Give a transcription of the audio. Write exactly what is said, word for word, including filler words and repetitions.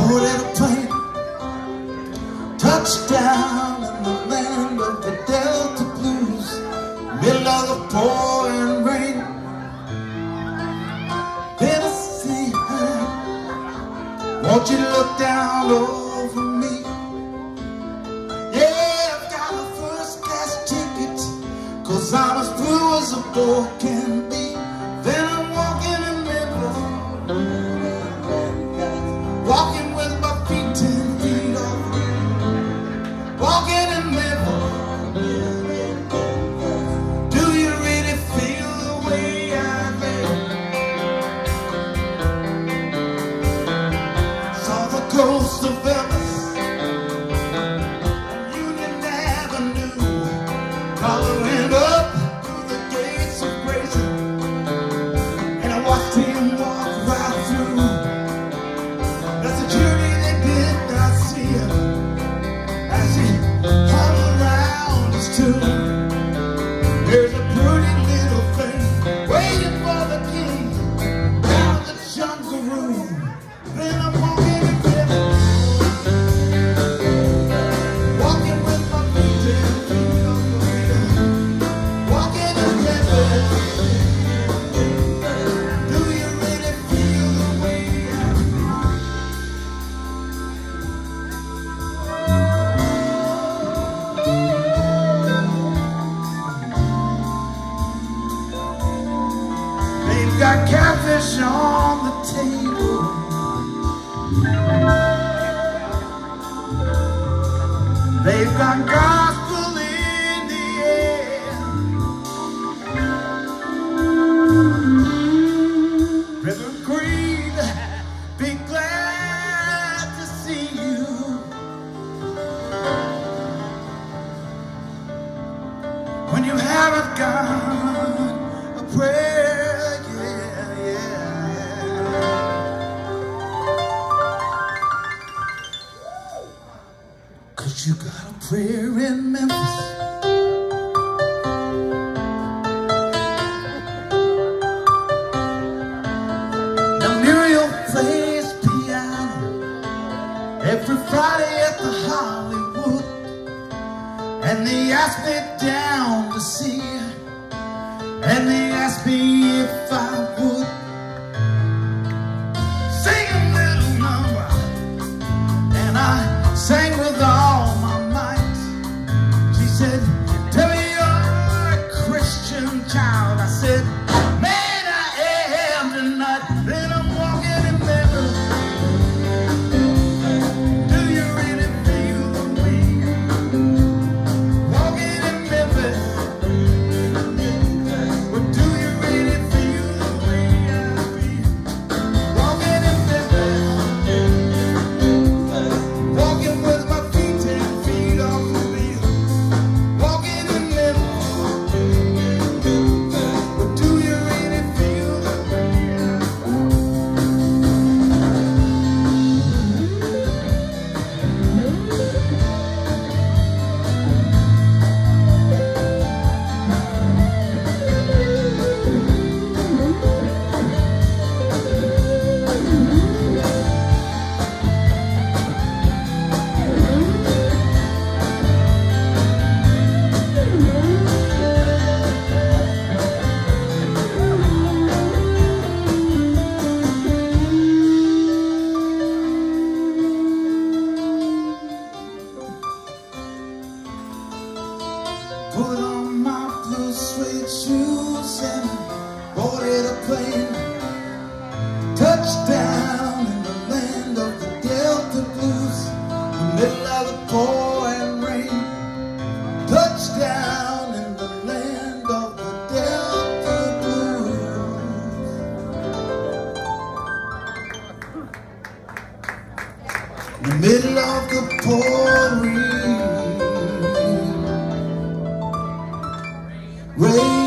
boarded a plane, touchdown in the land of the Delta Blues, middle of the pouring rain. Tennessee, won't you look down over me? Yeah, I've got a first class ticket, 'cause I'm as blue as a boy can be. Then I'm walking in Memphis, walking with my feet ten feet off, walking in Memphis. Do you really feel the way I feel? Saw the coast of Memphis, Union Avenue, coloring up through the gates of Grayson, and I watched him walk right through. That's a journey they did not see as he hung around his tomb. There's a pretty little thing waiting for the king down the jungle room. Then I'm walking in Memphis, walking with my feet ten feet off the ground, walking in Memphis. Do you really feel the way I feel? They've got catfish on the table, they've got gospel in the air. Reverend Creed, be glad to see you. When you haven't got a prayer, yeah, yeah, yeah. 'Cause you got a prayer in Memphis. Now Muriel plays piano every Friday at the Hollywood, and they asked me down to see her, and they asked me if I would sing a little number, and I sang with all my might. She said, tell me you're a Christian child. I said, man, I am tonight. Then I'm walking in Memphis. Do you really feel the way? Walking in Memphis. But do you really feel the way I feel? Walking in Memphis, walking with my feet ten feet off the wheel. Walking in Memphis, but do you really feel the way I feel? Put on my blue suede shoes and boarded a plane, touchdown in the land of the Delta Blues, the middle of the pouring rain. Touchdown in the land of the Delta Blues. In the middle of the pouring rain.